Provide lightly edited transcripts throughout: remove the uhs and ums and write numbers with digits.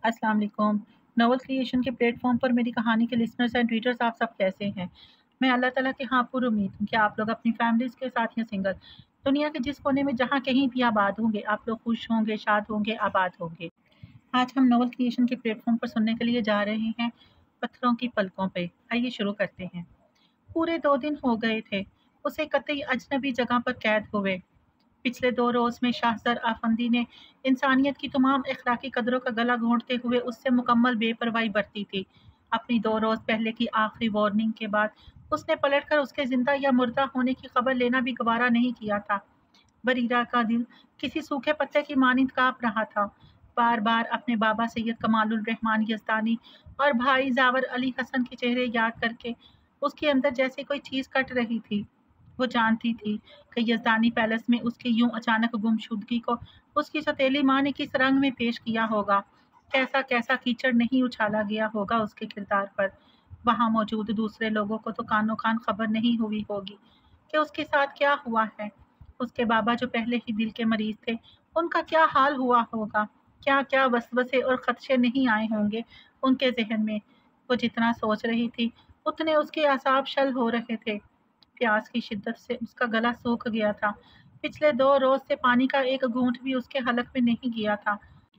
अस्सलाम वालेकुम। Novel creation के प्लेटफॉर्म पर मेरी कहानी के लिसनर्स एंड रीडर्स आप सब कैसे हैं? मैं अल्लाह ताला की हाँ पुर उम्मीद हूँ कि आप लोग अपनी फैमिलीज़ के साथ या सिंगल दुनिया के जिस कोने में जहाँ कहीं भी आबाद होंगे, आप लोग खुश होंगे, शाद होंगे, आबाद होंगे। आज हम नोवेल क्रिएशन के प्लेटफॉर्म पर सुनने के लिए जा रहे हैं पत्थरों की पलकों पे। आइए शुरू करते हैं। पूरे 2 दिन हो गए थे, उसे कतई अजनबी जगह पर कैद हुए। पिछले 2 रोज़ में शाहज़र आफंदी ने इंसानियत की तमाम अखलाकी कदरों का गला घोंटते हुए उससे मुकम्मल बेपरवाही बरती थी। अपनी 2 रोज़ पहले की आखिरी वार्निंग के बाद उसने पलटकर उसके ज़िंदा या मुर्दा होने की खबर लेना भी गवारा नहीं किया था। बरीरा का दिल किसी सूखे पत्ते की मानिंद काँप रहा था। बार-बार अपने बाबा सैयद कमालुर रहमान यज़दानी और भाई ज़ावर अली हसन के चेहरे याद करके उसके अंदर जैसे कोई चीज़ कट रही थी। वो जानती थी कि यज़दानी पैलेस में उसकी यूं अचानक गुमशुदगी को उसकी सौतेली माँ ने किस रंग में पेश किया होगा। कैसा कैसा कीचड़ नहीं उछाला गया होगा उसके किरदार पर। वहाँ मौजूद दूसरे लोगों को तो कानो कान खबर नहीं हुई होगी कि उसके साथ क्या हुआ है। उसके बाबा जो पहले ही दिल के मरीज थे, उनका क्या हाल हुआ होगा। क्या क्या वसवसे और खदशे नहीं आए होंगे उनके जहन में। वो जितना सोच रही थी उतने उसके आसाब शल हो रहे थे। प्यास की शिद्दत से उसका गला सूख गया था। पिछले 2 रोज से पानी का एक घूंट भी उसके हलक में नहीं गया था।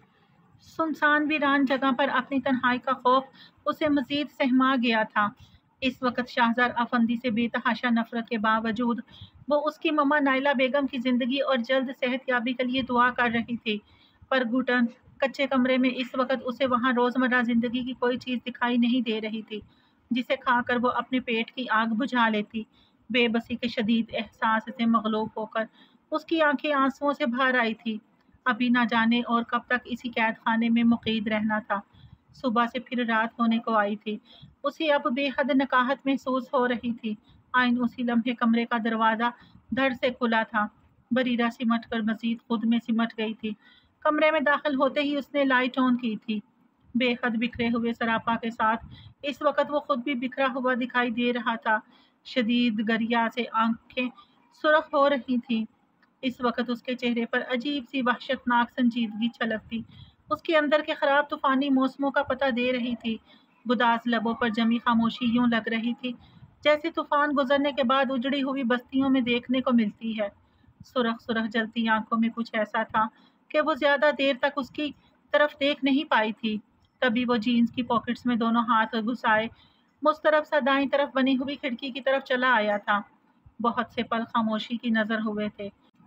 सुनसान वीरान जगह पर अपनी तन्हाई का खौफ उसे मजीद सहमा गया था। इस वक्त शाहजार अफंदी से बेतहाशा नफरत के बावजूद वो उसकी मम्मा नाइला बेगम की जिंदगी और जल्द सेहतयाबी के लिए दुआ कर रही थी। पर घुटन कच्चे कमरे में इस वक्त उसे वहां रोजमर्रा जिंदगी की कोई चीज दिखाई नहीं दे रही थी जिसे खाकर वो अपने पेट की आग बुझा लेती। बेबसी के शदीद एहसास से मगलूब होकर उसकी आंखें आंसुओं से भर आई थी। अभी ना जाने और कब तक इसी कैद खाने में मुक़ीद रहना था। सुबह से फिर रात होने को आई थी। उसे अब बेहद नकाहत महसूस हो रही थी। आइन उसी लम्हे कमरे का दरवाज़ा धड़ से खुला था। बरीरा सिमट कर मजीद खुद में सिमट गई थी। कमरे में दाखिल होते ही उसने लाइट ऑन की थी। बेहद बिखरे हुए सरापा के साथ इस वक्त वो खुद भी बिखरा हुआ दिखाई दे रहा था। शदीद गरिया से आंखें सुर्ख हो रही थीं। इस वक्त उसके चेहरे पर अजीब सी वहशतनाक संजीदगी छलकती उसके अंदर के खराब तूफानी मौसमों का पता दे रही थी। गुदास लबों पर जमी खामोशी यूं लग रही थी जैसे तूफान गुजरने के बाद उजड़ी हुई बस्तियों में देखने को मिलती है। सुरख सुरख जलती आंखों में कुछ ऐसा था कि वो ज्यादा देर तक उसकी तरफ देख नहीं पाई थी। तभी वो जीन्स की पॉकेट्स में दोनों हाथ घुसाए मुस्तरफ सा दाईं तरफ बनी हुई खिड़की की तरफ चला आया था। बहुत से पल खामोशी की नजर हुए थे।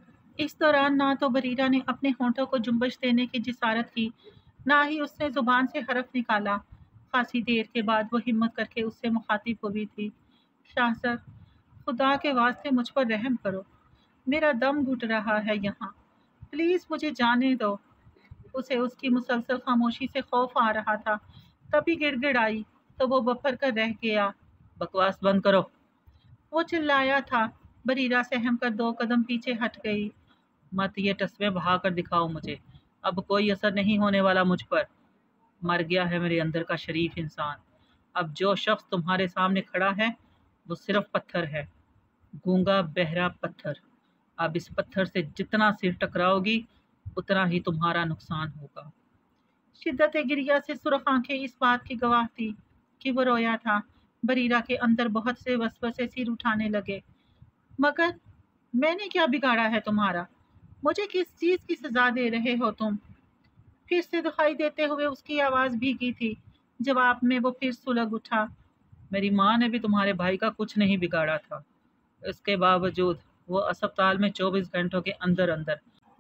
इस दौरान ना तो बरीरा ने अपने होंठों को जुम्बश देने की जिसारत की, ना ही उसने जुबान से हरफ निकाला। खासी देर के बाद वो हिम्मत करके उससे मुखातिब हुई थी। शाहज़र, खुदा के वास्ते मुझ पर रहम करो। मेरा दम घुट रहा है यहाँ। प्लीज़ मुझे जाने दो। उसे उसकी मुसलसल खामोशी से खौफ आ रहा था। तभी गिड़गिड़ाई तो वो बफर कर रह गया। बकवास बंद करो, वो चिल्लाया था। बरीरा सहम कर 2 कदम पीछे हट गई। मत ये तस्वीर बहा कर दिखाओ मुझे। अब कोई असर नहीं होने वाला मुझ पर। मर गया है मेरे अंदर का शरीफ इंसान। अब जो शख्स तुम्हारे सामने खड़ा है वो सिर्फ पत्थर है, गूंगा बहरा पत्थर। अब इस पत्थर से जितना सिर टकराओगी उतना ही तुम्हारा नुकसान होगा। शिद्दत गिरिया से सुर्ख आंखें इस बात की गवाह थी कि वो रोया था। बरीरा के अंदर बहुत से वसवसे सिर उठाने लगे। मगर मैंने क्या बिगाड़ा है तुम्हारा? मुझे किस चीज की सजा दे रहे हो तुम? फिर से दुहाई देते हुए उसकी आवाज भीगी थी। जवाब में वो फिर सुलग उठा। मेरी माँ ने भी तुम्हारे भाई का कुछ नहीं बिगाड़ा था। इसके बावजूद वो अस्पताल में 24 घंटों के अंदर अंदर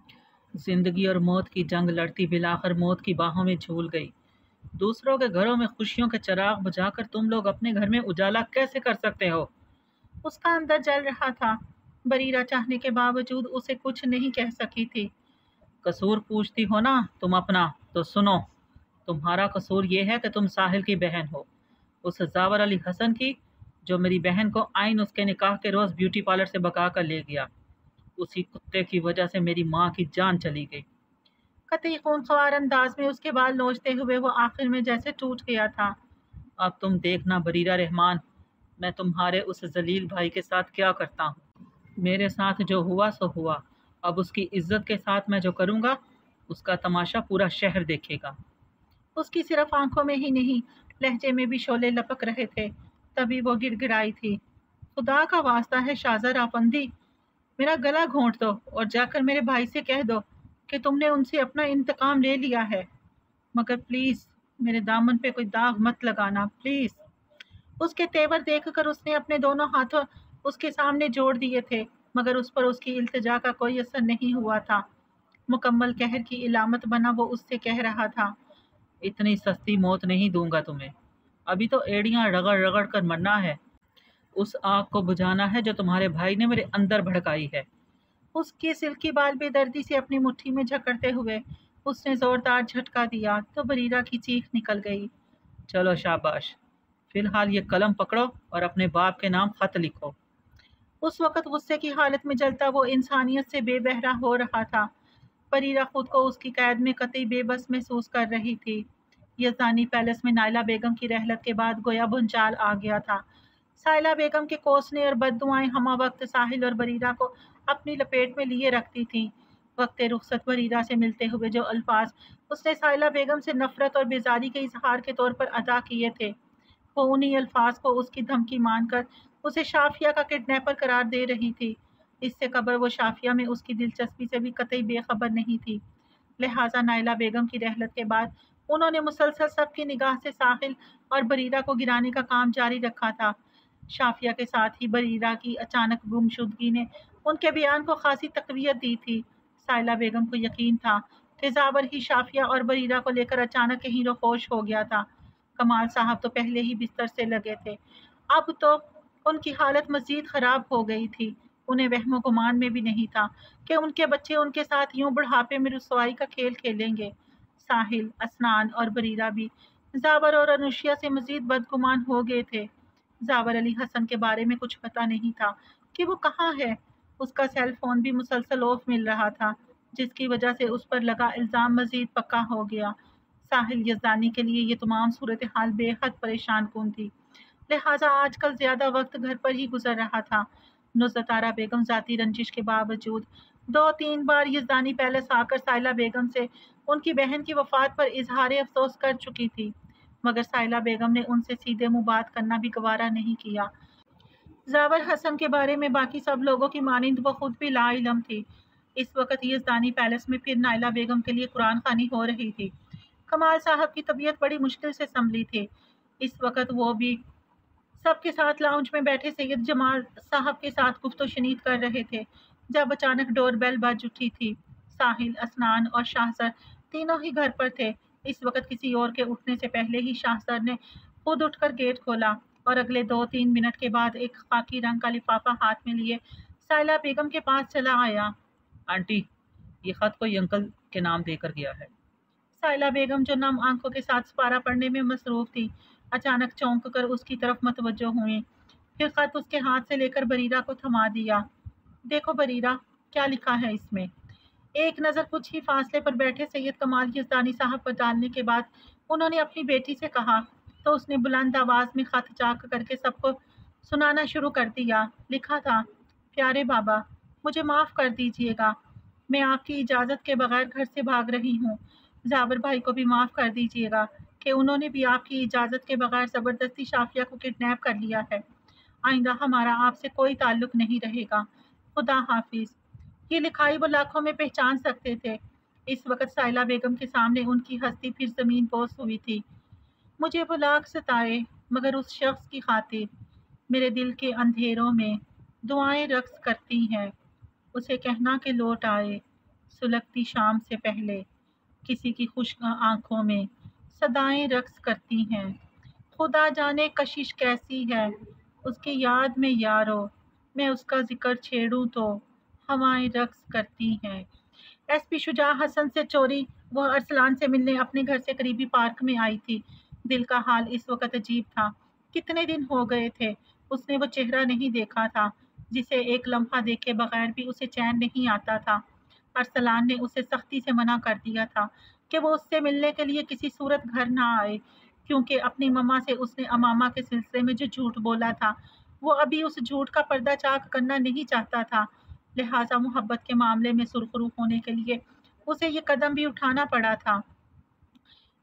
जिंदगी और मौत की जंग लड़ती बिलाखिर मौत की बाहों में झूल गई। दूसरों के घरों में खुशियों के चिराग बुझाकर तुम लोग अपने घर में उजाला कैसे कर सकते हो? उसका अंदर जल रहा था। बरीरा चाहने के बावजूद उसे कुछ नहीं कह सकी थी। कसूर पूछती हो ना तुम अपना, तो सुनो। तुम्हारा कसूर ये है कि तुम साहिल की बहन हो, उस जावर अली हसन की, जो मेरी बहन को आइन उसके निकाह के रोज ब्यूटी पार्लर से बका कर ले गया। उसी कुत्ते की वजह से मेरी माँ की जान चली गई। कतई खूंखार अंदाज में उसके बाल नोचते हुए वो आखिर में जैसे टूट गया था। अब तुम देखना बरीरा रहमान, मैं तुम्हारे उस जलील भाई के साथ क्या करता हूँ। मेरे साथ जो हुआ सो हुआ। अब उसकी इज्जत के साथ मैं जो करूँगा उसका तमाशा पूरा शहर देखेगा। اس کی صرف آنکھوں میں ہی نہیں لہجے میں بھی شعلے لپک رہے تھے۔ تبھی وہ گڑ گڑائی تھی، خدا کا واسطہ ہے شاہزادہ راپندی، میرا گلا گھونٹ دو اور جا کر میرے بھائی سے کہہ دو کہ تم نے ان سے اپنا انتقام لے لیا ہے، مگر پلیز میرے دامن پہ کوئی داغ مت لگانا پلیز۔ اس کے تیور دیکھ کر اس نے اپنے دونوں ہاتھوں اس کے سامنے جوڑ دیے تھے، مگر اس پر اس کی التجا کا کوئی اثر نہیں ہوا تھا۔ مکمل قہر کی علامت بنا وہ اس سے کہہ رہا تھا، اتنی سستی موت نہیں دوں گا تمہیں، ابھی تو ایڑیاں رگڑ رگڑ کر مرنا ہے، اس آگ کو بجھانا ہے جو تمہارے بھائی نے میرے اندر بھڑکائی ہے۔ اس کے سلکی بال بے دردی سے اپنی مٹھی میں جھکڑتے ہوئے اس نے زوردار جھٹکا دیا تو بریرہ کی چیخ نکل گئی۔ چلو شاباش، فی الحال یہ قلم پکڑو اور اپنے باپ کے نام خط لکھو۔ اس وقت غصے کی حالت میں جلتا وہ انسانیت سے بے بہرا ہو رہا تھا۔ بریرہ خود کو اس کی قید میں قطعی بے بس محسوس کر رہی تھی۔ یزدانی پیلس میں نائلہ بیگم کی رحلت کے بعد گویا بھونچال آ گیا تھا۔ سائلہ بیگم کے کوسنے اور بد دعائیں ہمہ وقت ساحل اور بریرہ کو اپنی لپیٹ میں لیے رکھتی تھیں۔ وقت رخصت بریرہ سے ملتے ہوئے جو الفاظ اس نے سائلہ بیگم سے نفرت اور بیزاری کے اظہار کے طور پر ادا کیے تھے، وہ انہی الفاظ کو اس کی دھمکی مان کر اسے شافیہ کا کڈنیپر قرار دے رہی تھی۔ اس سے قبل وہ شافیہ میں اس کی دلچسپی سے بھی قطعی بے خبر نہیں تھی، لہٰذا نائلہ بیگم کی رحلت کے بعد انہوں نے مسلسل سب کی نگاہ سے ساحل اور بریرہ کو گرانے کا کام جاری رکھا تھا۔ شافیہ کے ساتھ ہی بریرہ کی اچانک گمشدگی نے ان کے بیان کو خاصی تقویت دی تھی۔ سائلہ بیگم کو یقین تھا کہ زاور ہی شافیہ اور بریرہ کو لے کر اچانک کہیں روخوش ہو گیا تھا۔ کمال صاحب تو پہلے ہی بستر سے لگے تھے، اب تو ان کی حالت مزید خراب ہو گئی تھی۔ انہیں وہم و گمان میں بھی نہیں تھا کہ ان کے بچے ان کے ساتھ یوں بڑھاپے میں رسوائی کا کھیل کھیلیں گے۔ ساحل، اسنان اور بریرہ بھی زاور اور انوشیا سے مزید بدگمان ہو گئے تھے۔ زاور علی حسن کے بارے میں کچھ پتہ نہیں تھا کہ وہ کہاں ہے۔ اس کا سیل فون بھی مسلسل آف مل رہا تھا، جس کی وجہ سے اس پر لگا الزام مزید پکا ہو گیا۔ ساحل یزدانی کے لیے یہ تمام صورتحال بے حد پریشان کن تھی، لہٰذا آج کل زیادہ وقت گھر پر ہی گزر رہا تھا۔ نصرت آرا بیگم ذاتی رنجش کے باوجود 2-3 بار یزدانی پیلس آ کر سائلہ بیگم سے ان کی بہن کی وفات پر اظہار افسوس کر چکی تھی، مگر سائلہ بیگم نے ان سے سیدھے منہ بات کرنا بھی گوارا نہیں کیا۔ زاور حسن کے بارے میں باقی سب لوگوں کی مانند وہ خود بھی لا علم تھی۔ اس وقت یزدانی پیلس میں پھر نائلہ بیگم کے لیے قرآن خوانی ہو رہی تھی۔ کمال صاحب کی طبیعت بڑی مشکل سے سنبھلی تھی۔ اس وقت وہ بھی سب کے ساتھ لاؤنج میں بیٹھے سید جمال صاحب کے ساتھ گفت و شنید کر رہے تھے، جب اچانک ڈور بیل بج اٹھی تھی۔ ساحل، اسنان اور شاہزر تینوں ہی گھر پر تھے۔ اس وقت کسی اور کے اٹھنے سے پہلے ہی شاہزر نے خود اٹھ کر گیٹ کھولا اور اگلے 2-3 منٹ کے بعد ایک خاکی رنگ کا لفافہ ہاتھ میں لیے سائلہ بیگم کے پاس چلا آیا۔ آنٹی، یہ خط کوئی انکل کے نام دے کر گیا ہے۔ سائلہ بیگم جو نم آنکھوں کے ساتھ سپارہ پڑھنے میں مصروف تھی، اچانک چونک کر اس کی طرف متوجہ ہوئیں، پھر خط اس کے ہاتھ سے لے کر بریرہ کو تھما دیا۔ دیکھو بریرہ، کیا لکھا ہے اس میں۔ ایک نظر کچھ ہی فاصلے پر بیٹھے سید کمال یزدانی صاحب پر ڈالنے کے بعد انہوں نے اپنی بیٹی سے کہا تو اس نے بلند آواز میں خط چاک کر کے سب کو سنانا شروع کر دیا۔ لکھا تھا، پیارے بابا، مجھے معاف کر دیجیے گا، میں آپ کی اجازت کے بغیر گھر سے بھاگ رہی ہوں۔ زاور بھائی کو بھی معاف کر دیجیے گا کہ انہوں نے بھی آپ کی اجازت کے بغیر زبردستی شافیہ کو کڈنیپ کر لیا ہے۔ آئندہ ہمارا آپ سے کوئی تعلق نہیں رہے گا۔ خدا حافظ۔ یہ لکھائی وہ لاکھوں میں پہچان سکتے تھے۔ اس وقت سائلہ بیگم کے سامنے ان کی ہستی پھر زمین بوس ہوئی تھی۔ مجھے وہ لاکھ ستائے، مگر اس شخص کی خاطر میرے دل کے اندھیروں میں دعائیں رقص کرتی ہیں، اسے کہنا کہ لوٹ آئے سلگتی شام سے پہلے، کسی کی خشک آنکھوں میں صدائیں رقص کرتی ہیں، خدا جانے کشش کیسی ہے اس کی یاد میں یارو، میں اس کا ذکر چھیڑوں تو ہوائیں رقص کرتی ہیں۔ ایس پی شجاع حسن سے چوری وہ ارسلان سے ملنے اپنے گھر سے قریبی پارک میں آئی تھی۔ دل کا حال اس وقت عجیب تھا۔ کتنے دن ہو گئے تھے اس نے وہ چہرہ نہیں دیکھا تھا جسے ایک لمحہ دیکھے بغیر بھی اسے چین نہیں آتا تھا۔ ارسلان نے اسے سختی سے منع کر دیا تھا کہ وہ اس سے ملنے کے لیے کسی صورت گھر نہ آئے، کیونکہ اپنی مما سے اس نے امامہ کے سلسلے میں جو جھوٹ بولا تھا وہ ابھی اس جھوٹ کا پردہ چاک کرنا نہیں چاہتا تھا، لہٰذا محبت کے معاملے میں سرخرو ہونے کے لیے اسے یہ قدم بھی اٹھانا پڑا تھا۔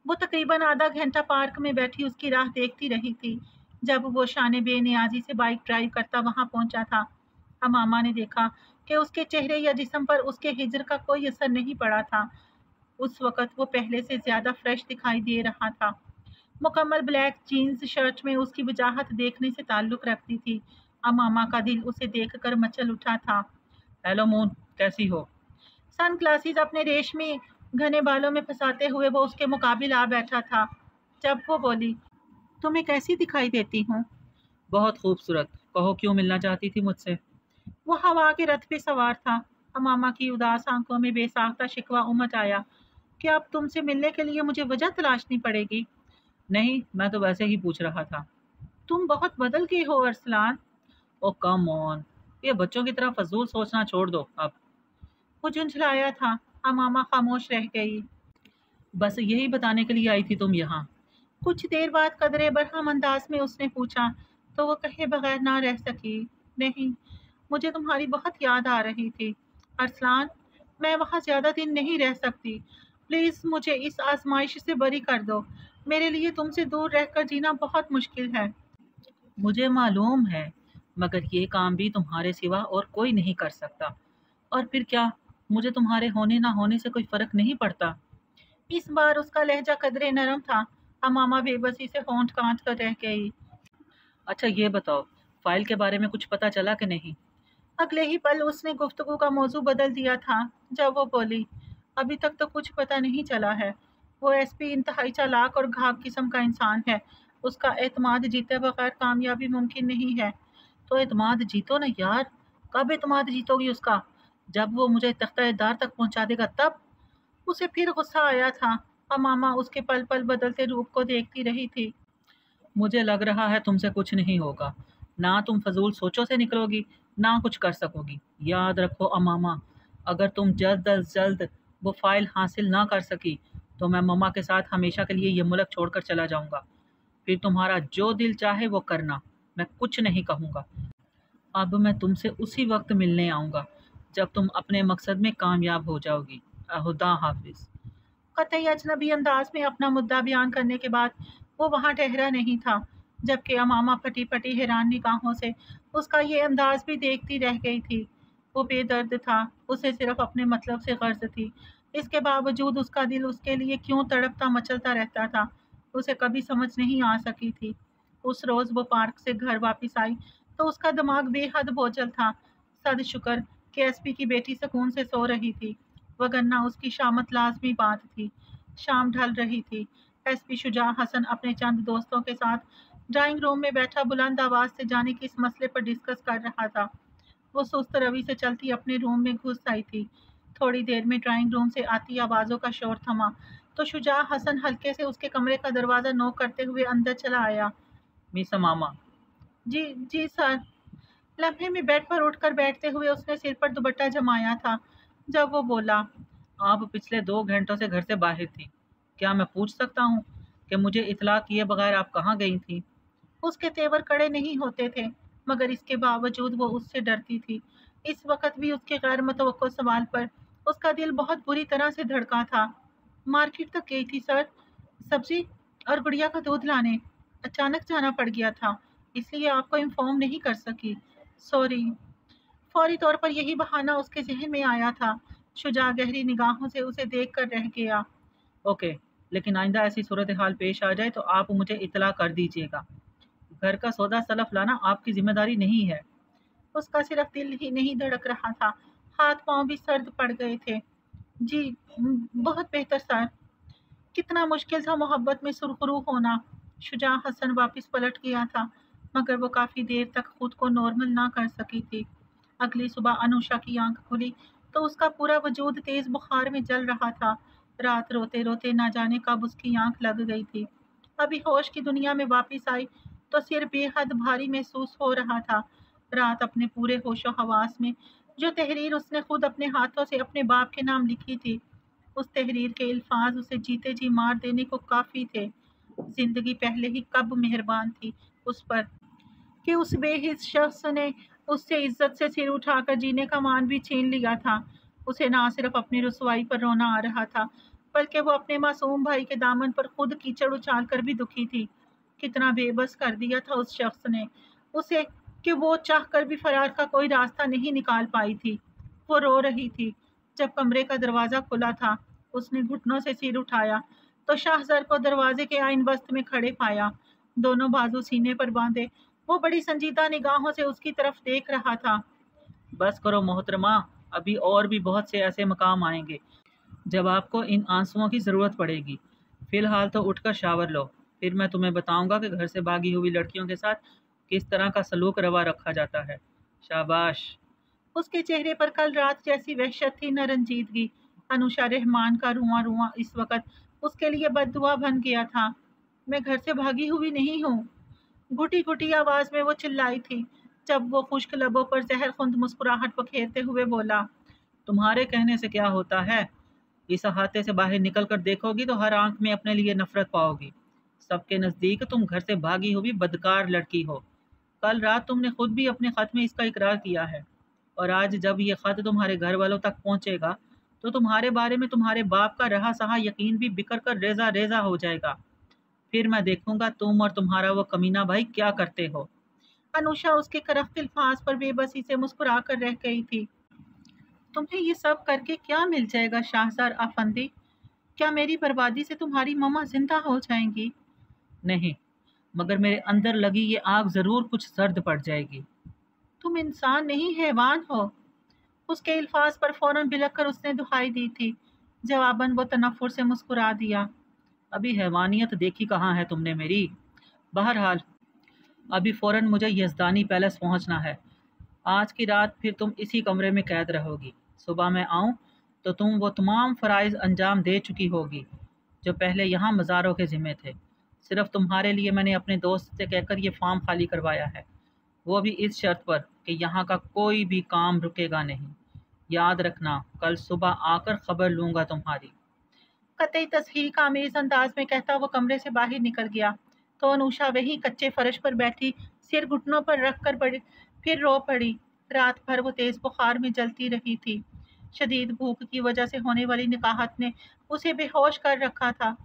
وہ تقریباً آدھا گھنٹہ پارک میں بیٹھی اس کی راہ دیکھتی رہی تھی۔ جب وہ شان بے نیازی سے بائک ڈرائیو کرتا وہاں پہنچا تھا، امامہ نے دیکھا کہ اس کے چہرے یا جسم پر اس کے ہجر کا کوئی اثر نہیں پڑا تھا۔ اس وقت وہ پہلے سے زیادہ فریش دکھائی دے رہا تھا۔ مکمل بلیک جینز شرٹ میں اس کی وجاہت دیکھنے سے تعلق رکھتی تھی۔ امامہ کا دل اسے دیکھ کر مچل اٹھا تھا۔ ہیلو مون، کیسی ہو؟ سن گلاسز اپنے ریشمی گھنے بالوں میں پھنساتے ہوئے وہ اس کے مقابل آ بیٹھا تھا۔ جب وہ بولی، تمہیں کیسی دکھائی دیتی ہوں؟ بہت خوبصورت۔ کہو کیوں ملنا چاہتی تھی مجھ سے؟ وہ ہوا کے رتھ پہ سوار تھا۔ امامہ کی اداس آنکھوں میں بے ساختہ شکوہ امٹ آیا۔ کیا اب تم سے ملنے کے لیے مجھے وجہ تلاشنی پڑے گی؟ نہیں، میں تو ویسے ہی پوچھ رہا تھا۔ تم بہت بدل گئے ہو ارسلان۔ او کم آن، یہ بچوں کی طرح فضول سوچنا چھوڑ دو اب۔ وہ جھنجھلایا تھا۔ امامہ خاموش رہ گئی۔ بس یہی بتانے کے لیے آئی تھی تم یہاں؟ کچھ دیر بعد قدرے برہم انداز میں اس نے پوچھا تو وہ کہے بغیر نہ رہ سکی۔ نہیں، مجھے تمہاری بہت یاد آ رہی تھی ارسلان۔ میں وہاں زیادہ دن نہیں رہ سکتی۔ پلیز مجھے اس آزمائش سے بری کر دو۔ میرے لیے تم سے دور رہ کر جینا بہت مشکل ہے۔ مجھے معلوم ہے، مگر یہ کام بھی تمہارے سوا اور کوئی نہیں کر سکتا۔ اور پھر کیا مجھے تمہارے ہونے نہ ہونے سے کوئی فرق نہیں پڑتا؟ اس بار اس کا لہجہ قدرے نرم تھا۔ امامہ بے بسی سے ہونٹ کانٹ کر رہ گئی۔ اچھا یہ بتاؤ، فائل کے بارے میں کچھ پتا چلا کہ نہیں؟ اگلے ہی پل اس نے گفتگو کا موضوع بدل دیا تھا جب وہ بولی، ابھی تک تو کچھ پتا نہیں چلا ہے۔ وہ ایس پی انتہائی چالاک اور گھاگ قسم کا انسان ہے۔ اس کا اعتماد جیتے بغیر کامیابی ممکن نہیں ہے۔ تو اعتماد جیتو نا یار۔ کب اعتماد جیتو گی اس کا؟ جب وہ مجھے تختہ دار تک پہنچا دے گا تب؟ اسے پھر غصہ آیا تھا۔ امامہ اس کے پل پل بدلتے روپ کو دیکھتی رہی تھی۔ مجھے لگ رہا ہے تم سے کچھ نہیں ہوگا۔ نہ تم فضول سوچوں سے نکلو گی، نہ کچھ کر سکو گی۔ یاد رکھو امامہ، اگر تم جلد از جلد وہ فائل حاصل نہ کر سکی تو میں مما کے ساتھ ہمیشہ کے لیے یہ ملک چھوڑ کر چلا جاؤں گا۔ پھر تمہارا جو دل چاہے وہ کرنا، میں کچھ نہیں کہوں گا۔ اب میں تم سے اسی وقت ملنے آؤں گا جب تم اپنے مقصد میں کامیاب ہو جاؤ گی۔ خدا حافظ۔ قطعی اجنبی انداز میں اپنا مدعا بیان کرنے کے بعد وہ وہاں ٹھہرا نہیں تھا، جبکہ امامہ پھٹی پھٹی حیران نگاہوں سے اس کا یہ انداز بھی دیکھتی رہ گئی تھی۔ وہ بے درد تھا، اسے صرف اپنے مطلب سے غرض تھی۔ اس کے باوجود اس کا دل اس کے لیے کیوں تڑپتا مچلتا رہتا تھا، اسے کبھی سمجھ نہیں آ سکی تھی۔ اس روز وہ پارک سے گھر واپس آئی تو اس کا دماغ بے حد بوجھل تھا۔ صد شکر کہ ایس پی کی بیٹی سکون سے سو رہی تھی، وگرنہ اس کی شامت لازمی بات تھی۔ شام ڈھل رہی تھی۔ ایس پی شجاع حسن اپنے چند دوستوں کے ساتھ ڈرائنگ روم میں بیٹھا بلند آواز سے جانے کس مسئلے پر ڈسکس کر رہا تھا۔ وہ سست روی سے چلتی اپنے روم میں گھس آئی تھی۔ تھوڑی دیر میں ڈرائنگ روم سے آتی آوازوں کا شور تھما تو شجاع حسن ہلکے سے اس کے کمرے کا دروازہ نوک کرتے ہوئے اندر چلا آیا۔ مس امامہ۔ جی سر۔ لمحے میں بیڈ پر اٹھ کر بیٹھتے ہوئے اس نے سر پر دوپٹہ جمایا تھا۔ جب وہ بولا، آپ پچھلے 2 گھنٹوں سے گھر سے باہر تھی، کیا میں پوچھ سکتا ہوں کہ مجھے اطلاع کیے بغیر آپ کہاں گئی تھی؟ اس کے تیور کڑے نہیں ہوتے تھے، مگر اس کے باوجود وہ اس سے ڈرتی تھی۔ اس وقت بھی اس کے غیر متوقع سوال پر اس کا دل بہت بری طرح سے دھڑکا تھا۔ مارکیٹ تک گئی تھی سر، سبزی اور گڑیا کا دودھ لانے۔ اچانک جانا پڑ گیا تھا، اس لیے آپ کو انفارم نہیں کر سکی۔ سوری۔ فوری طور پر یہی بہانہ اس کے ذہن میں آیا تھا۔ شجاع گہری نگاہوں سے اسے دیکھ کر رہ گیا۔ اوکے، لیکن آئندہ ایسی صورتحال پیش آ جائے تو آپ مجھے اطلاع کر دیجیے گا۔ گھر کا سودا سلف لانا آپ کی ذمہ داری نہیں ہے۔ اس کا صرف دل ہی نہیں دھڑک رہا تھا، ہاتھ پاؤں بھی سرد پڑ گئے تھے۔ جی بہت بہتر سر۔ کتنا مشکل تھا محبت میں سرخرو ہونا۔ شجاع حسن واپس پلٹ گیا تھا، مگر وہ کافی دیر تک خود کو نارمل نہ کر سکی تھی۔ اگلی صبح انوشا کی آنکھ کھلی تو اس کا پورا وجود تیز بخار میں جل رہا تھا۔ رات روتے روتے نہ جانے کب اس کی آنکھ لگ گئی تھی۔ ابھی ہوش کی دنیا میں واپس آئی تو سر بے حد بھاری محسوس ہو رہا تھا۔ رات اپنے پورے ہوش و حواس میں جو تحریر اس نے خود اپنے ہاتھوں سے اپنے باپ کے نام لکھی تھی، اس تحریر کے الفاظ اسے جیتے جی مار دینے کو کافی تھے۔ زندگی پہلے ہی کب مہربان تھی اس پر کہ اس بے حس شخص نے اس سے عزت سے سر اٹھا کر جینے کا مان بھی چھین لیا تھا۔ اسے نہ صرف اپنی رسوائی پر رونا آ رہا تھا बल्कि वो अपने मासूम भाई के दामन पर खुद कीचड़ उछाल कर भी दुखी थी। कितना बेबस कर दिया था उस शख्स ने उसे कि वो चाह कर भी फरार का कोई रास्ता नहीं निकाल पाई थी। वो रो रही थी। जब कमरे का दरवाज़ा खुला था, उसने घुटनों से सिर उठाया तो शाहज़र को दरवाजे के आइन वस्त में खड़े पाया, दोनों बाजू सीने पर बांधे। वो बड़ी संजीदा निगाहों से उसकी तरफ देख रहा था। बस करो मोहतरमा, अभी और भी बहुत से ऐसे मकाम आएंगे जब आपको इन आंसुओं की ज़रूरत पड़ेगी। फ़िलहाल तो उठकर शावर लो, फिर मैं तुम्हें बताऊंगा कि घर से भागी हुई लड़कियों के साथ किस तरह का सलूक रवा रखा जाता है। शाबाश। उसके चेहरे पर कल रात जैसी वहशत थी, न रंजीदगी। अनुषा रहमान का रुआं रुआं इस वक्त उसके लिए बद्दुआ बन गया था। मैं घर से भागी हुई नहीं हूँ, घुटी घुटी आवाज में वो चिल्लाई थी। जब वो खुश्क लबों पर जहर खुंद मुस्कुराहट बखेरते हुए बोला, तुम्हारे कहने से क्या होता है? इस अहाते से बाहर निकल कर देखोगी तो हर आंख में अपने लिए नफरत पाओगी। सबके नज़दीक तुम घर से भागी हुई बदकार लड़की हो। कल रात तुमने खुद भी अपने खत में इसका इकरार किया है, और आज जब ये खत तुम्हारे घर वालों तक पहुंचेगा तो तुम्हारे बारे में तुम्हारे बाप का रहा सहा यकीन भी बिखर कर रेजा रेजा हो जाएगा। फिर मैं देखूंगा तुम और तुम्हारा वो कमीना भाई क्या करते हो। अनुषा उसके करख्त अल्फाज पर बेबसी से मुस्कुरा कर रह गई थी। तुम्हें ये सब करके क्या मिल जाएगा शाहजार अफंदी? क्या मेरी बर्बादी से तुम्हारी मम्मा जिंदा हो जाएंगी? नहीं, मगर मेरे अंदर लगी ये आग जरूर कुछ सर्द पड़ जाएगी। तुम इंसान नहीं हैवान हो। उसके अल्फाज पर फौरन बिलक कर उसने दुहाई दी थी। जवाबन वो तनफुर से मुस्कुरा दिया। अभी हैवानियत देखी कहाँ है तुमने मेरी। बहरहाल अभी फ़ौरन मुझे यज़दानी पैलेस पहुंचना है। आज की रात फिर तुम इसी कमरे में कैद रहोगी। सुबह मैं आऊं तो तुम वो तमाम फ़राइज़ अंजाम दे चुकी होगी जो पहले यहाँ मज़ारों के ज़िम्मे थे। सिर्फ तुम्हारे लिए मैंने अपने दोस्त से कहकर ये फार्म खाली करवाया है, वो भी इस शर्त पर कि यहाँ का कोई भी काम रुकेगा नहीं। याद रखना, कल सुबह आकर खबर लूँगा तुम्हारी। कतई तस्हीक आमेज अंदाज में कहता वो कमरे से बाहर निकल गया तो अनुषा वही कच्चे फर्श पर बैठी सिर घुटनों पर रख कर पड़ी, फिर रो पड़ी। रात भर वो तेज बुखार में जलती रही थी। शदीद भूख की वजह से होने वाली निकाहत ने उसे बेहोश कर रखा था।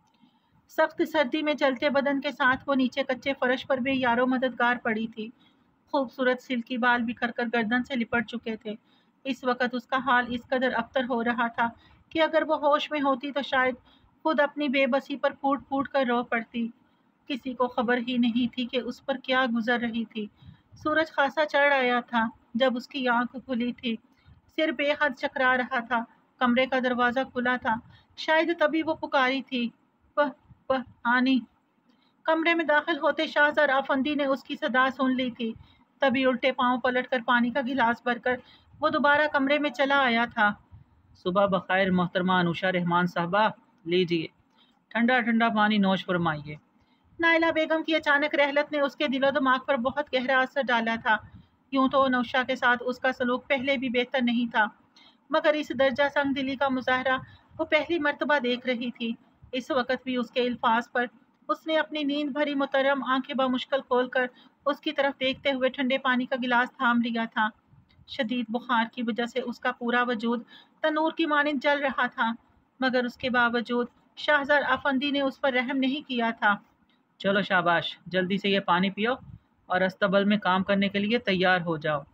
सख्त सर्दी में जलते बदन के साथ वो नीचे कच्चे फर्श पर भी यारो मददगार पड़ी थी। खूबसूरत सिल्की बाल बिखर कर गर्दन से लिपट चुके थे। इस वक्त उसका हाल इस कदर अबतर हो रहा था कि अगर वो होश में होती तो शायद खुद अपनी बेबसी पर फूट फूट कर रो पड़ती। किसी को खबर ही नहीं थी कि उस पर क्या गुजर रही थी। सूरज खासा चढ़ आया था जब उसकी आंख खुली थी। सिर बेहद चकरा रहा था। कमरे का दरवाजा खुला था, शायद तभी वो पुकारी थी, वह वह आनी। कमरे में दाखिल होते शाहजार आफंदी ने उसकी सदा सुन ली थी। तभी उल्टे पांव पलटकर पानी का गिलास भरकर वो दोबारा कमरे में चला आया था। सुबह बखैर मोहतरमा अनुषा रहमान साहबा, लीजिए ठंडा ठंडा पानी नोश फरमाइए। नाइला बेगम की अचानक रहलत ने उसके दिलो दिमाग पर बहुत गहरा असर डाला था। यूं तो अनुषा के साथ उसका सलूक पहले भी बेहतर नहीं था, मगर इस दर्जा संग दिली का मुजाहरा वो पहली मर्तबा देख रही थी। इस वक्त भी उसके अल्फाज पर उसने अपनी नींद भरी मुतरम आंखें बामुश्किल खोलकर उसकी तरफ देखते हुए ठंडे पानी का गिलास थाम लिया था। शदीद बुखार की वजह से उसका पूरा वजूद तनूर की मानिंद जल रहा था, मगर उसके बावजूद शाहजार अफंदी ने उस पर रहम नहीं किया था। चलो शाबाश, जल्दी से ये पानी पियो और अस्तबल में काम करने के लिए तैयार हो जाओ।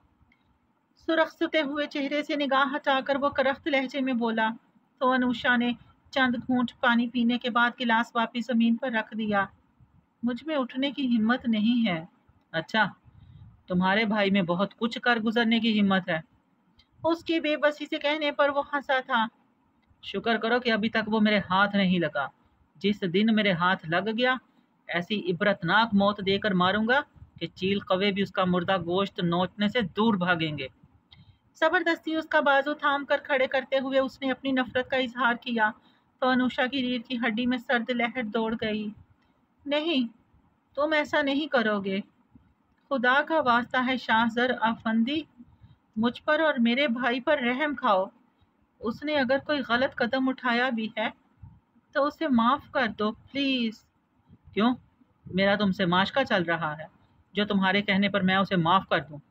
सुरखते हुए चेहरे से निगाह हटाकर वो करख्त लहजे में बोला तो अनुषा ने चंद घूंट पानी पीने के बाद गिलास वापिस जमीन पर रख दिया। मुझ में उठने की हिम्मत नहीं है। अच्छा, तुम्हारे भाई में बहुत कुछ कर गुजरने की हिम्मत है। उसकी बेबसी से कहने पर वो हंसा था। शुक्र करो कि अभी तक वो मेरे हाथ नहीं लगा। जिस दिन मेरे हाथ लग गया, ऐसी इबरतनाक मौत देकर मारूंगा कि चील कौवे भी उसका मुर्दा गोश्त नोचने से दूर भागेंगे। जबरदस्ती उसका बाजू थाम कर खड़े करते हुए उसने अपनी नफरत का इजहार किया तो अनुषा की रीढ़ की हड्डी में सर्द लहर दौड़ गई। नहीं, तुम ऐसा नहीं करोगे। खुदा का वास्ता है शाहजर अफंदी, मुझ पर और मेरे भाई पर रहम खाओ। उसने अगर कोई गलत कदम उठाया भी है तो उसे माफ कर दो प्लीज। क्यों? मेरा तुमसे माशका चल रहा है जो तुम्हारे कहने पर मैं उसे माफ़ कर दूं?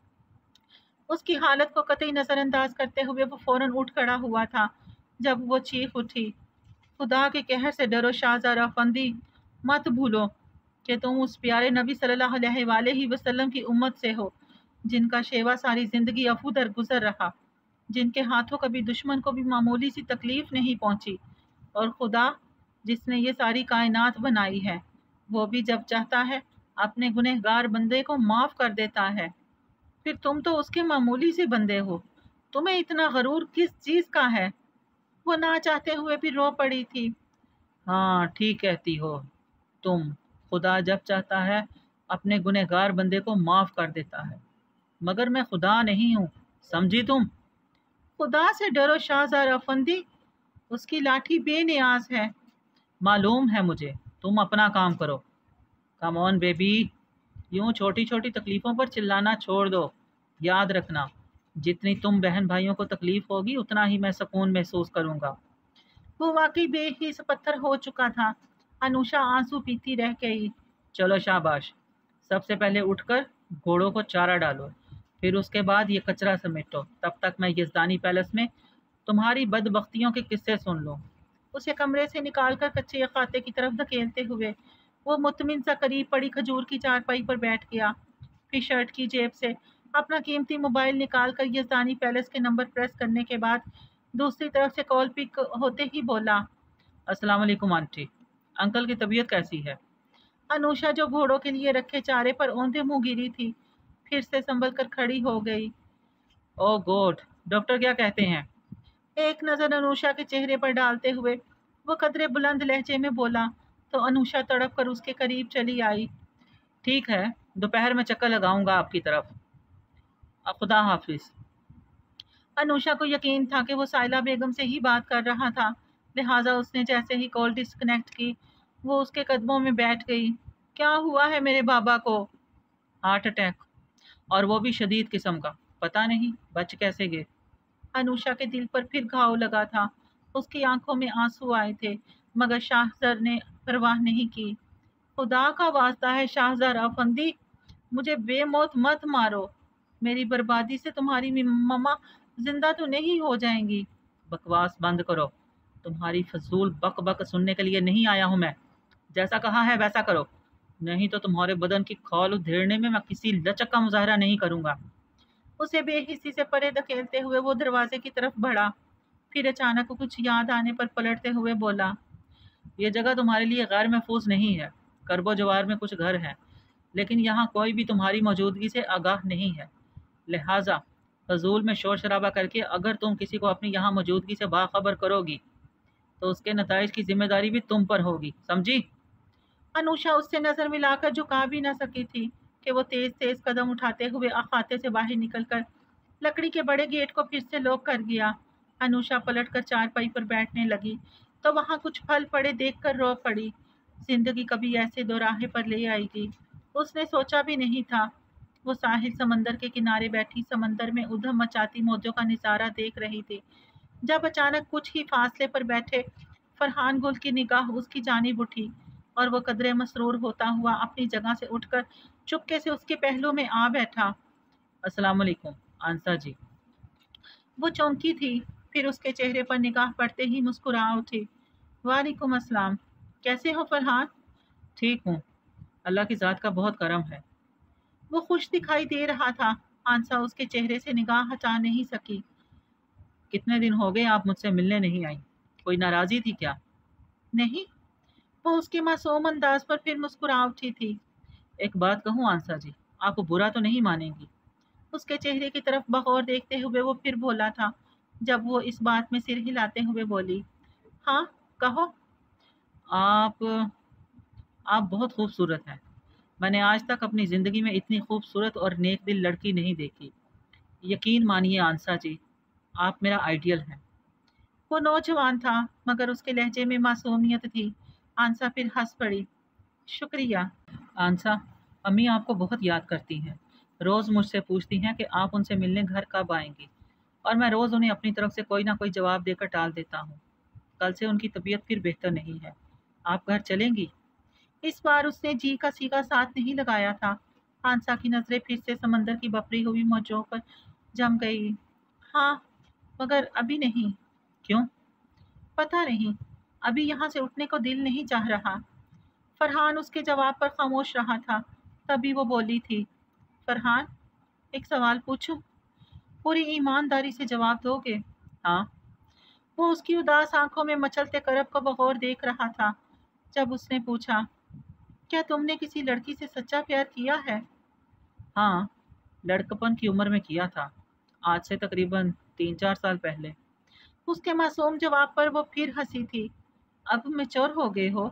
उसकी हालत को कतई नजरअंदाज करते हुए वो फौरन उठ खड़ा हुआ था जब वो चीख उठी। खुदा के कहर से डरो शाहज़ारा फंदी, मत भूलो कि तुम उस प्यारे नबी सल्लल्लाहु अलैहि वसल्लम की उम्मत से हो, जिनका शेवा सारी ज़िंदगी अफू दर गुजर रहा, जिनके हाथों कभी दुश्मन को भी मामूली सी तकलीफ नहीं पहुंची। और खुदा जिसने ये सारी कायनात बनाई है, वो भी जब चाहता है अपने गुनहगार बंदे को माफ़ कर देता है। फिर तुम तो उसके मामूली से बंदे हो, तुम्हें इतना गरूर किस चीज़ का है? वो ना चाहते हुए भी रो पड़ी थी। हाँ ठीक कहती हो तुम, खुदा जब चाहता है अपने गुनहगार बंदे को माफ़ कर देता है, मगर मैं खुदा नहीं हूँ, समझी तुम? खुदा से डरो शाहज़ारा फंदी, उसकी लाठी बेनियाज है। मालूम है मुझे, तुम अपना काम करो। कम ऑन बेबी, यूं छोटी छोटी तकलीफ़ों पर चिल्लाना छोड़ दो। याद रखना, जितनी तुम बहन भाइयों को तकलीफ होगी उतना ही मैं सुकून महसूस करूंगा। वो वाकई बेहिस पत्थर हो चुका था। अनुषा आंसू पीती रह गई। चलो शाबाश, सबसे पहले उठकर घोड़ों को चारा डालो, फिर उसके बाद ये कचरा समेटो। तब तक मैं यज़दानी पैलेस में तुम्हारी बदबख्तियों के किस्से सुन लूँ। उसे कमरे से निकालकर कच्चे अखाते की तरफ धकेलते हुए वो मुतमिन सा करीब पड़ी खजूर की चारपाई पर बैठ गया। फिर शर्ट की जेब से अपना कीमती मोबाइल निकालकर यज़दानी पैलेस के नंबर प्रेस करने के बाद दूसरी तरफ से कॉल पिक होते ही बोला, अस्सलाम वालेकुम आंटी, अंकल की तबीयत कैसी है? अनुषा जो घोड़ों के लिए रखे चारे पर औंधे मुंह गिरी थी, फिर से संभल कर खड़ी हो गई। ओह गॉड, डॉक्टर क्या कहते हैं? एक नज़र अनुषा के चेहरे पर डालते हुए वो कदरे बुलंद लहजे में बोला, तो अनुषा तड़प कर उसके करीब चली आई। ठीक है, दोपहर में चक्कर लगाऊंगा आपकी तरफ। खुदा हाफिज। अनुषा को यकीन था कि वो साइला बेगम से ही बात कर रहा था, लिहाजा उसने जैसे ही कॉल डिस्कनेक्ट की वो उसके कदमों में बैठ गई। क्या हुआ है मेरे बाबा को? हार्ट अटैक, और वो भी शदीद किस्म का। पता नहीं बच कैसे गए। अनुषा के दिल पर फिर घाव लगा था। उसकी आंखों में आंसू आए थे, मगर शाहजर ने परवाह नहीं की। खुदा का वास्ता है शाहजर अफंदी, मुझे बेमौत मत मारो। मेरी बर्बादी से तुम्हारी मम्मा जिंदा तो नहीं हो जाएंगी। बकवास बंद करो, तुम्हारी फजूल बक बक सुनने के लिए नहीं आया हूँ मैं। जैसा कहा है वैसा करो, नहीं तो तुम्हारे बदन की खौल उधेड़ने में मैं किसी लचक का मुजाहरा नहीं करूँगा। उसे बेहिसी से परे धकेलते हुए वो दरवाजे की तरफ बढ़ा, फिर अचानक कुछ याद आने पर पलटते हुए बोला, ये जगह तुम्हारे लिए गैर महफूज नहीं है। करबो जवार में कुछ घर हैं, लेकिन यहाँ कोई भी तुम्हारी मौजूदगी से आगाह नहीं है। लिहाजा फजूल में शोर शराबा करके अगर तुम किसी को अपनी यहाँ मौजूदगी से बाखबर करोगी तो उसके नताइज की जिम्मेदारी भी तुम पर होगी, समझी? अनुषा उससे नजर मिलाकर झुका भी न सकी थी कि वो तेज तेज कदम उठाते हुए अखाते से बाहर निकलकर लकड़ी के बड़े गेट को फिर से लॉक कर गया। अनुषा पलटकर चारपाई पर बैठने लगी तो वहां कुछ फल पड़े देखकर रो पड़ी। जिंदगी कभी ऐसे दोराहे पर ले आएगी, उसने सोचा भी नहीं था। वो साहिल समंदर के किनारे बैठी समंदर में उधम मचाती मौजों का नजारा देख रही थी, जब अचानक कुछ ही फासले पर बैठे फरहान गुल की निगाह उसकी जानिब उठी और वो कदरे मसरूर होता हुआ अपनी जगह से उठकर चुपके से उसके पहलू में आ बैठा। अस्सलाम वालेकुम आंसा जी। वो चौंकी थी, फिर उसके चेहरे पर निगाह पड़ते ही मुस्कुरा उठी। वालेकुम अस्सलाम, कैसे हो फरहान? ठीक हूँ, अल्लाह की ज़ात का बहुत करम है। वो खुश दिखाई दे रहा था। आंसा उसके चेहरे से निगाह हटा नहीं सकी। कितने दिन हो गए आप मुझसे मिलने नहीं आई, कोई नाराज़ी थी क्या? नहीं, वो उसके मासूम अंदाज पर फिर मुस्कुरा उठी थी। एक बात कहूँ आंसा जी, आप बुरा तो नहीं मानेंगी? उसके चेहरे की तरफ बगौर देखते हुए वो फिर बोला था, जब वो इस बात में सिर हिलाते हुए बोली, हाँ कहो। आप आप बहुत खूबसूरत हैं। मैंने आज तक अपनी ज़िंदगी में इतनी खूबसूरत और नेक दिल लड़की नहीं देखी। यकीन मानिए आंसा जी, आप मेरा आइडियल हैं। वो नौजवान था, मगर उसके लहजे में मासूमियत थी। आंसा फिर हंस पड़ी। शुक्रिया। आंसा, अम्मी आपको बहुत याद करती हैं। रोज़ मुझसे पूछती हैं कि आप उनसे मिलने घर कब आएंगी, और मैं रोज़ उन्हें अपनी तरफ से कोई ना कोई जवाब देकर टाल देता हूँ। कल से उनकी तबीयत फिर बेहतर नहीं है। आप घर चलेंगी? इस बार उसने जी का सीगा साथ नहीं लगाया था। हांसा की नजरें फिर से समंदर की बपरी हुई मौजों पर जम गई। हाँ, मगर अभी नहीं। क्यों? पता नहीं। अभी यहाँ से उठने को दिल नहीं चाह रहा। फरहान उसके जवाब पर खामोश रहा था। तभी वो बोली थी, फरहान, एक सवाल पूछूं? पूरी ईमानदारी से जवाब दोगे? हाँ। वो उसकी उदास आंखों में मचलते करब को बगौर देख रहा था। जब उसने पूछा, क्या तुमने किसी लड़की से सच्चा प्यार किया है? हाँ, लड़कपन की उम्र में किया था, आज से तकरीबन 3-4 साल पहले। उसके मासूम जवाब पर वो फिर हंसी थी। अब मैच्योर हो गए हो?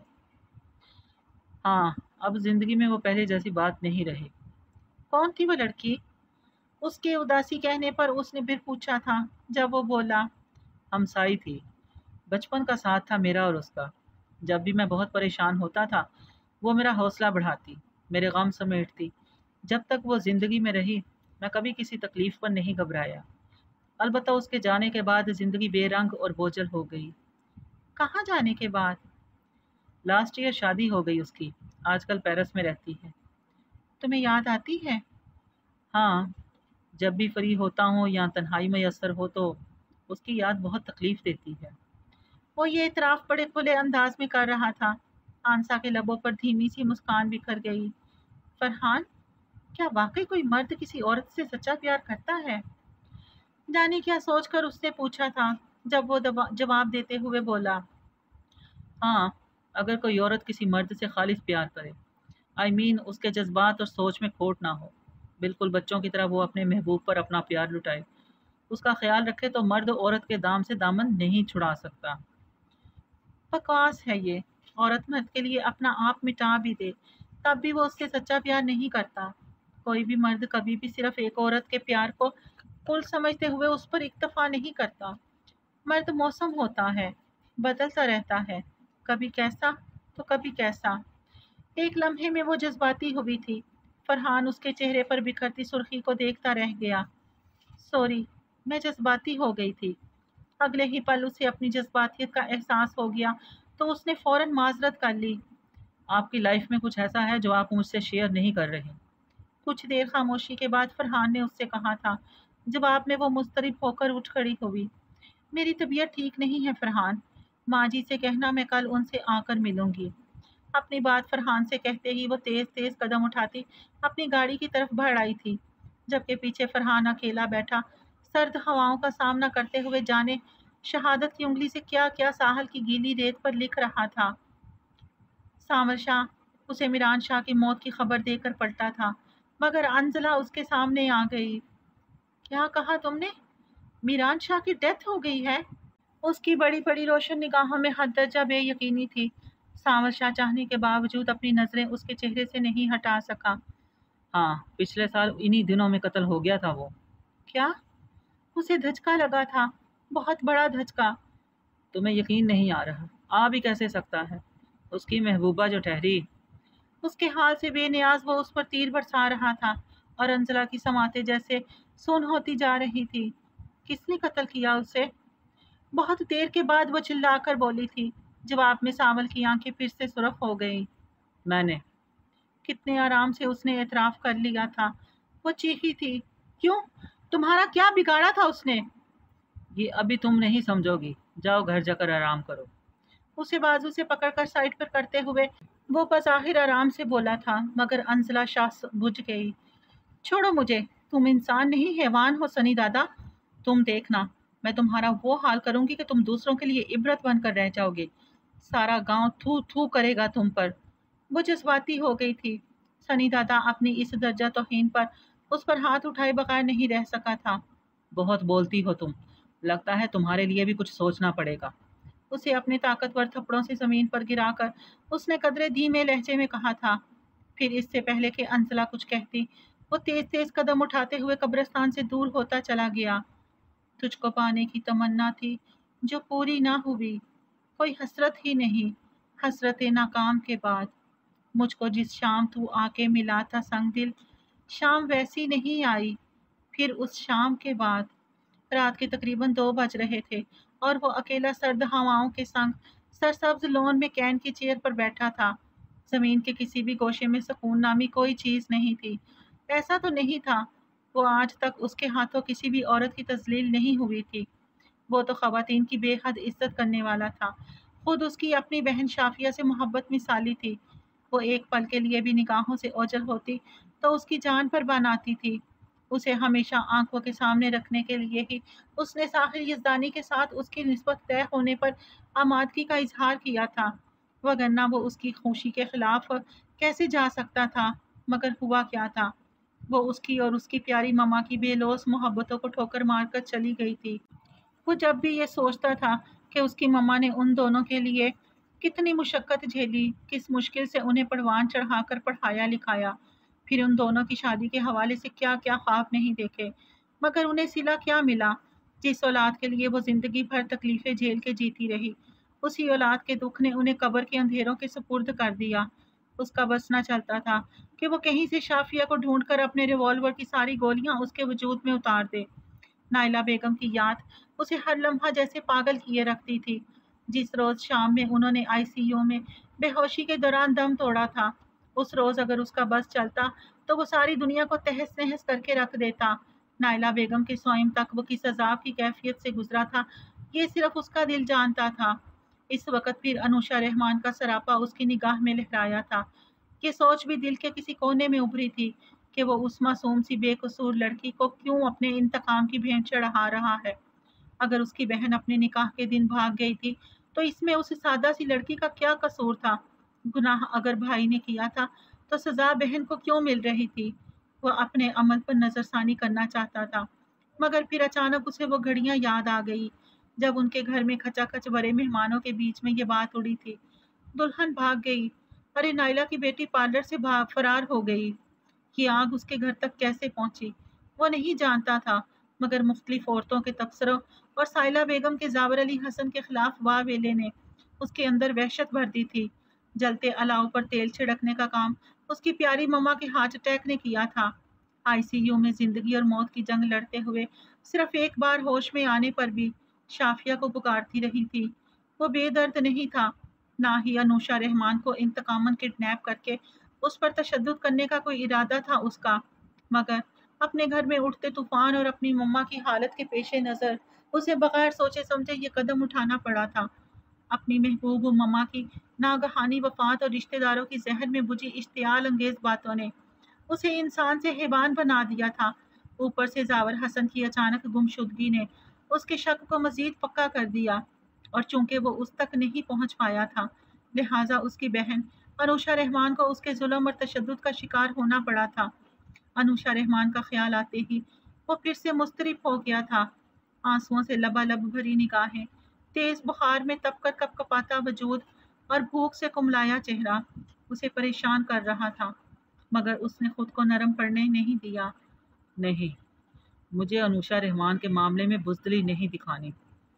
हाँ, अब जिंदगी में वो पहले जैसी बात नहीं रही। कौन थी वो लड़की? उसके उदासी कहने पर उसने फिर पूछा था। जब वो बोला, हमसाई थी, बचपन का साथ था मेरा और उसका। जब भी मैं बहुत परेशान होता था, वो मेरा हौसला बढ़ाती, मेरे गम समेटती। जब तक वो ज़िंदगी में रही, मैं कभी किसी तकलीफ़ पर नहीं घबराया। अलबत्ता उसके जाने के बाद ज़िंदगी बेरंग और बोझल हो गई। कहाँ जाने के बाद? लास्ट ईयर शादी हो गई उसकी, आजकल पेरिस में रहती है। तुम्हें याद आती है? हाँ, जब भी फ्री होता हूँ या तन्हाई मैसर हो तो उसकी याद बहुत तकलीफ़ देती है। वो ये इतराफ़ बड़े खुले अंदाज में कर रहा था। आंसा के लबों पर धीमी सी मुस्कान बिखर गई। फरहान, क्या वाकई कोई मर्द किसी औरत से सच्चा प्यार करता है? जाने क्या सोचकर उसने पूछा था। जब वो जवाब देते हुए बोला, हाँ, अगर कोई औरत किसी मर्द से खालिस प्यार करे, उसके जज्बात और सोच में खोट ना हो, बिल्कुल बच्चों की तरह वो अपने महबूब पर अपना प्यार लुटाए, उसका ख्याल रखे, तो मर्द औरत के दाम से दामन नहीं छुड़ा सकता। बकवास है ये। औरत मर्द के लिए अपना आप मिटा भी दे, तब भी वो उससे सच्चा प्यार नहीं करता। कोई भी मर्द कभी भी सिर्फ एक औरत के प्यार को कुल समझते हुए उस पर इक्तफा नहीं करता। मर्द मौसम होता है, बदलता रहता है, कभी कैसा तो कभी कैसा। एक लम्हे में वो जज्बाती हुई थी। फरहान उसके चेहरे पर बिखरती सुर्खी को देखता रह गया। सॉरी, मैं जज्बाती हो गई थी। अगले ही पल उसे अपनी जज्बातियत का एहसास हो गया, तो उसने फौरन माजरत कर ली। आपकी लाइफ में कुछ ऐसा है जो आप मुझसे शेयर नहीं कर रहे? कुछ देर खामोशी के बाद फरहान ने उससे कहा था। जवाब में वो मुस्तरिब होकर उठ खड़ी हुई। मेरी तबीयत ठीक नहीं है फरहान। माँ जी से कहना मैं कल उनसे आकर मिलूंगी। अपनी बात फरहान से कहते ही वो तेज तेज कदम उठाती अपनी गाड़ी की तरफ बढ़ आई थी, जबकि पीछे फरहान अकेला बैठा सर्द हवाओं का सामना करते हुए जाने शहादत की उंगली से क्या क्या साहल की गीली रेत पर लिख रहा था। सामर शाह उसे मिरान शाह की मौत की खबर देकर पलटा था, मगर अंजला उसके सामने आ गई। क्या कहा तुमने? मीरान शाह की डेथ हो गई है? उसकी बड़ी बड़ी रोशन निगाहों में हद दर्जा बेयकीनी थी। सांवर शाह चाहने के बावजूद अपनी नजरें उसके चेहरे से नहीं हटा सका। हाँ, पिछले साल इन्हीं दिनों में कत्ल हो गया था वो। क्या? उसे धचका लगा था, बहुत बड़ा धचका। तुम्हें यकीन नहीं आ रहा? आ भी कैसे सकता है? उसकी महबूबा जो ठहरी। उसके हाल से बेनियाज वो उस पर तीर बरसा रहा था, और अंजला की समाते जैसे सुन होती जा रही थी। किसने कत्ल किया उसे? बहुत देर के बाद वो चिल्लाकर बोली थी। जवाब में सावल की आंखें फिर से सुर्ख हो गईं। मैंने। कितने आराम से उसने एतराफ कर लिया था। वो चीखी थी, क्यों? तुम्हारा क्या बिगाड़ा था उसने? ये अभी तुम नहीं समझोगी, जाओ घर जाकर आराम करो। उसे बाजू से पकड़कर साइड पर करते हुए वो बज़ाहिर आराम से बोला था, मगर अंजला शाह बुझ गई। छोड़ो मुझे, तुम इंसान नहीं हैवान हो सनी दादा। तुम देखना, मैं तुम्हारा वो हाल करूंगी कि तुम दूसरों के लिए इबरत बनकर रह जाओगे। सारा गांव थू थू करेगा तुम पर। वो जज्बाती हो गई थी। सनी दादा अपनी इस दर्जा तौहीन पर उस पर हाथ उठाए बगैर नहीं रह सका था। बहुत बोलती हो तुम, लगता है तुम्हारे लिए भी कुछ सोचना पड़ेगा। उसे अपने ताकतवर थप्पड़ों से जमीन पर गिराकर उसने कदरे धीमे लहजे में कहा था। फिर इससे पहले कि अंजला कुछ कहती, वो तेज तेज कदम उठाते हुए कब्रिस्तान से दूर होता चला गया। तुझको पाने की तमन्ना थी जो पूरी ना हुई, कोई हसरत ही नहीं, हसरत नाकाम के बाद। मुझको जिस शाम तू आके मिला था संग दिल, शाम वैसी नहीं आई। फिर उस शाम के बाद रात के तकरीबन 2 बज रहे थे, और वो अकेला सर्द हवाओं के संग सरसब्ज लॉन में कैन की चेयर पर बैठा था। जमीन के किसी भी गोशे में सुकून नामी कोई चीज नहीं थी। ऐसा तो नहीं था वो आज तक उसके हाथों किसी भी औरत की तजलील नहीं हुई थी। वो तो खवातीन की बेहद इज्जत करने वाला था, خود اس کی اپنی بہن شافیہ سے محبت مثالی تھی، وہ ایک پل کے لیے بھی نگاہوں سے اوجھل ہوتی تو اس کی جان پر بان آتی تھی۔ اسے ہمیشہ آنکھوں کے سامنے رکھنے کے لیے ہی اس نے ساحر یزدانی کے ساتھ اس کی نسبت طے ہونے پر آمادگی کا اظہار کیا تھا، وگرنہ وہ اس کی خوشی کے خلاف کیسے جا سکتا تھا؟ مگر ہوا کیا تھا؟ وہ اس کی اور اس کی پیاری ماما کی بے لوث محبتوں کو ٹھوکر مار کر چلی گئی تھی۔ وہ جب بھی یہ سوچتا تھا کہ اس کی ماما نے ان دونوں کے لیے کتنی مشقت جھیلی، کس مشکل سے انہیں پروان چڑھا کر پڑھایا لکھایا، پھر ان دونوں کی شادی کے حوالے سے کیا کیا خواب نہیں دیکھے، مگر انہیں صلہ کیا ملا؟ جس اولاد کے لیے وہ زندگی بھر تکلیفیں جھیل کے جیتی رہی، اسی اولاد کے دکھ نے انہیں قبر کے اندھیروں کے سپرد کر دیا۔ اس کا بس نہ چلتا تھا کہ وہ کہیں سے شافیہ کو ڈھونڈ کر اپنے ریوالور کی ساری گولیاں اس کے وجود میں اتار دے۔ نائلہ بیگم کی یاد اسے ہر لمحہ جیسے پاگل کیے رکھتی تھی۔ جس روز شام میں انہوں نے ICU میں بے ہوشی کے دوران دم توڑا تھا، اس روز اگر اس کا بس چلتا تو وہ ساری دنیا کو تہس نہس کر کے رکھ دیتا۔ نائلہ بیگم کے سوئم تک وہ کس عذاب کی کیفیت سے گزرا تھا، یہ صرف اس کا دل جانتا تھا۔ اس وقت پھر انوشا رحمان کا سراپا اس کی نگاہ میں لہرایا تھا۔ یہ سوچ بھی دل کے کسی کونے میں ابھری تھی کہ وہ اس معصوم سی بے قصور لڑکی کو کیوں اپنے انتقام کی بھینٹ چڑھا رہا ہے۔ اگر اس کی بہن اپنے نکاح کے دن بھاگ گئی تھی تو اس میں اس سادہ سی لڑکی کا کیا قصور تھا؟ گناہ اگر بھائی نے کیا تھا تو سزا بہن کو کیوں مل رہی تھی؟ وہ اپنے عمل پر نظر ثانی کرنا چاہتا تھا، مگر پھر اچانک اسے وہ گھڑیاں یاد آ گئی جب ان کے گھر میں کھچا کھچ بڑے مہمانوں کے بیچ میں یہ بات اڑی تھی۔ دلہن بھاگ گئی، ارے نائلہ کی بیٹی پارلر سے فرار ہو گئی۔ یہ آگ اس کے گھر تک کیسے پہنچی وہ نہیں جانتا تھا، مگر مختلف عورتوں کے تبصروں اور سائلہ بیگم کے زاور علی حسن کے خلاف واہ ویلے نے اس کے اندر وحشت بھر دی تھی۔ جلتے الاؤ پر تیل چھڑکنے کا کام اس کی پیاری مما کے ہارٹ اٹیک نے کیا تھا۔ ICU میں زندگی اور موت کی جنگ لڑتے ہوئے صرف ایک بار ہوش میں آنے پر بھی شافیہ کو پکارتی رہی تھی۔ وہ بے درد نہیں تھا، نہ ہی انوشا رحمان کو انتقاماً کڈنیپ کر کے اس پر تشدد کرنے کا کوئی ارادہ تھا اس کا، مگر اپنے گھر میں اٹھتے طوفان اور اپنی مما کی حالت کے پیش نظر اسے بغیر سوچے سمجھے یہ قدم اٹھانا پڑا تھا۔ اپنی محبوب مما کی ناگہانی وفات اور رشتہ داروں کی ذہن میں بجھی اشتعال انگیز باتوں نے اسے انسان سے حیوان بنا دیا تھا۔ اوپر سے زاور حسن کی اچانک گمشدگی نے اس کے شک کو مزید پکا کر دیا، اور چونکہ وہ اس تک نہیں پہنچ پایا تھا، لہٰذا اس کی بہن انوشا رحمان کو اس کے ظلم اور تشدد کا شکار ہونا پڑا تھا۔ انوشا رحمان کا خیال آتے ہی وہ پھر سے مضطرب ہو گیا تھا۔ آنسوؤں سے لبالب بھری نگاہیں، تیز بخار میں تپ کر کپ کپاتا وجود اور بھوک سے کملایا چہرہ اسے پریشان کر رہا تھا، مگر اس نے خود کو نرم پڑنے نہیں دیا۔ نہیں، مجھے انوشا رحمان کے معاملے میں بزدلی نہیں دکھانی۔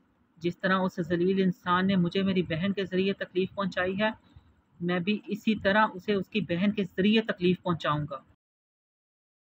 جس طرح اس ذلیل انسان نے مجھے میری بہن کے ذریعے تکلیف پہنچائی ہے، میں بھی اسی طرح اسے اس کی بہن کے ذریعے تکلیف پہنچاؤں گا۔